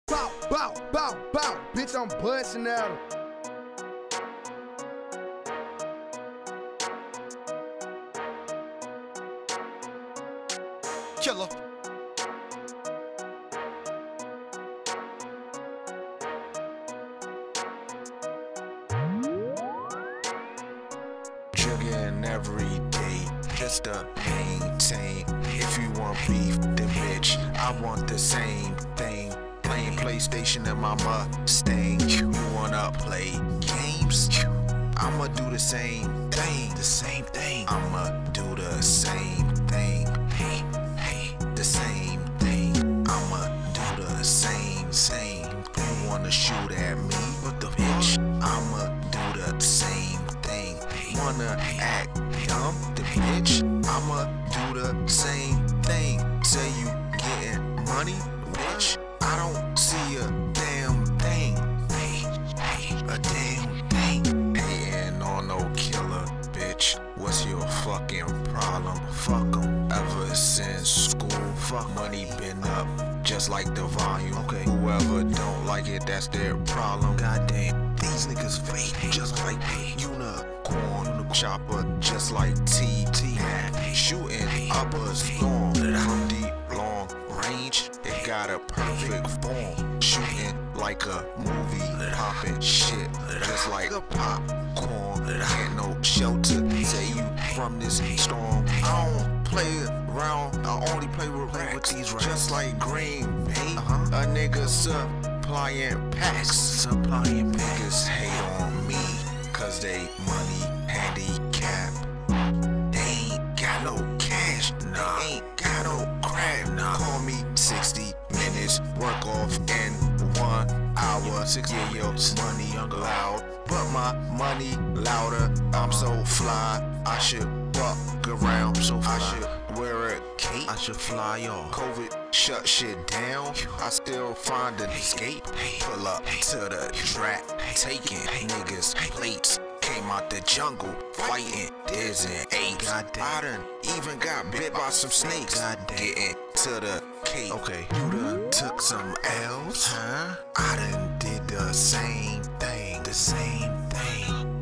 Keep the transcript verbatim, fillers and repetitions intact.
Bow, bow, bow, bow. Bitch, I'm busting at him. Killer. Jugging every day just to maintain. If you want beef, then bitch, I want the same thing. Playing PlayStation in my Mustang. You wanna play games? I'ma do the same thing. The same thing. I'ma do the same thing. Hey, hey, the same thing. I'ma do the same, same. You wanna shoot at me? What the bitch? I'ma do the same thing. Wanna act dumb? The bitch? I'ma do the same thing. Say you getting money? Bitch, I don't see a damn thing. Hey, hey, a damn thing. Hating on no killer, bitch. What's your fucking problem? Fuck 'em. Ever since school, fuck money been up, just like the volume. Okay, whoever don't like it, that's their problem. Goddamn, these niggas fake, just like me. Unicorn, chopper, just like T. T. Shooting up a storm from deep long range. It got a perfect form. Shooting like a movie, popping shit just like a popcorn. Ain't no shelter. Say you from this storm. I don't play around. I only play with racks. Just like Green Bay. Uh-huh. A nigga supplying packs. Supplying niggas hate on me, cause they money handicap. They ain't got no cash. Nah. They ain't got no crap. Nah. Call me sixty minutes. Work off in one hour. Sixty years money loud, but my money louder. I'm so fly. I should walk around. So fly. I should wear a cape. I should fly off. COVID shut shit down. I still find an escape. Pull up to the track, taking niggas plates. Came out the jungle, fighting deers and apes. I done even got bit by some snakes. Getting to the cave. Okay, you done took some L's, huh? I done did the same thing, the same thing.